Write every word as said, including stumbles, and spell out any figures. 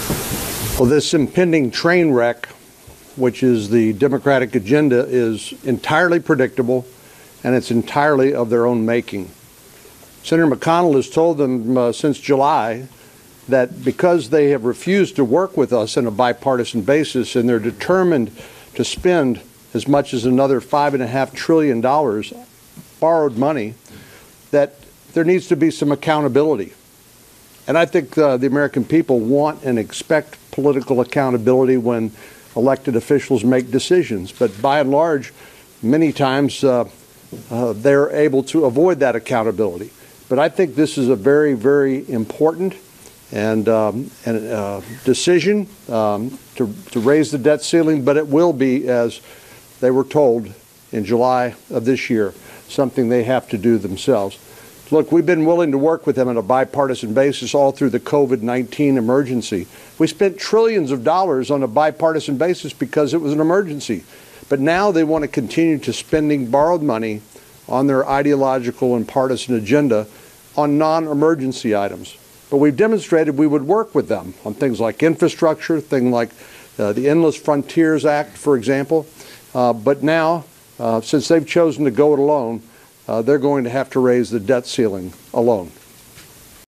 Well, this impending train wreck, which is the Democratic agenda, is entirely predictable, and it's entirely of their own making. Senator McConnell has told them uh, since July that because they have refused to work with us on a bipartisan basis and they're determined to spend as much as another five and a half trillion dollars borrowed money, that there needs to be some accountability. And I think uh, the American people want and expect political accountability when elected officials make decisions. But by and large, many times uh, uh, they're able to avoid that accountability. But I think this is a very, very important and, um, and uh, decision um, to, to raise the debt ceiling, but it will be, as they were told in July of this year, something they have to do themselves. Look, we've been willing to work with them on a bipartisan basis all through the COVID nineteen emergency. We spent trillions of dollars on a bipartisan basis because it was an emergency. But now they want to continue to spending borrowed money on their ideological and partisan agenda on non-emergency items. But we've demonstrated we would work with them on things like infrastructure, things like uh, the Endless Frontiers Act, for example. Uh, but now, uh, since they've chosen to go it alone, uh, they're going to have to raise the debt ceiling alone.